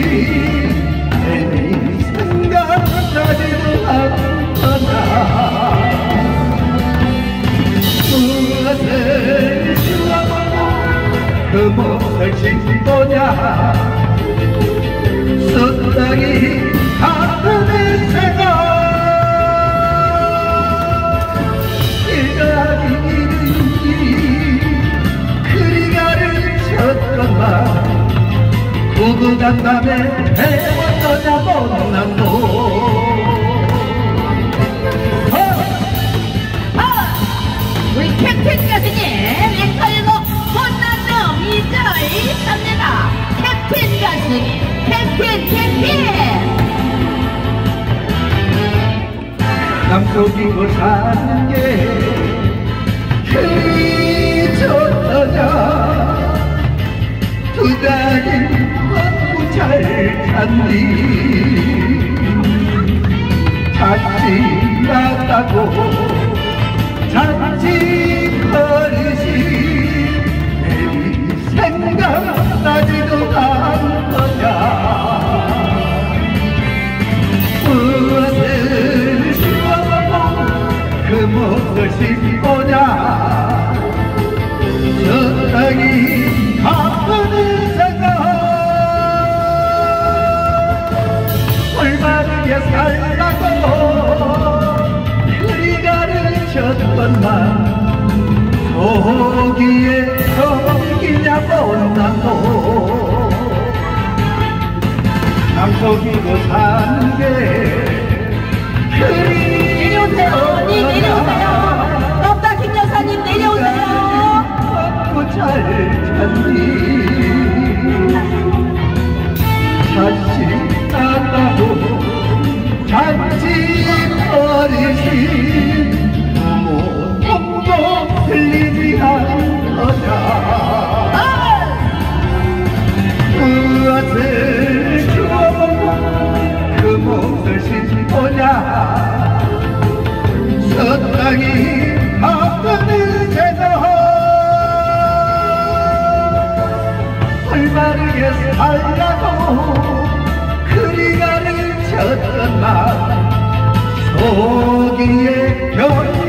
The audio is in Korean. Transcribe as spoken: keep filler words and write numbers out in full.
괜히 생각나지도 않더라. 무엇을 주워보고 그 몫을 짓보냐. 숫땅이 같은 인생아 일하기 이르니 그리가를 쳤건만 구구단 밤에 헤어져자 못난 놈. 우리 캡틴 교수님 앵커이고 못난 놈 이절을 삽니다. 캡틴 교수님 캡틴 캡틴. 남쪽이고 사는 게 그리 좋더냐. 두 달이 너무 잘 잤니. 자칫 났다고 자칫 버리시. 괜히 생각나지도 않더냐. 무엇을 주워보고 그 몫을 씹보냐. 저 땅이 바쁘는 생각 올바르게 살라고 그리가를 쳤건만 거기에 속이냐 못난 놈. 남속이고 사는 게 그리 내려오세요. 네 내려오세요. 없다 김 여사님 내려오세요. 잘 찾니. 자칫 났다고 자칫 버리시. 부모 몸도 틀리지 않더냐. 무엇을 주워보고 그 몫을 씹보냐. 저 땅이 바쁘는 제도 올바르게 살라고 그리가를 쳤건만 속이에 별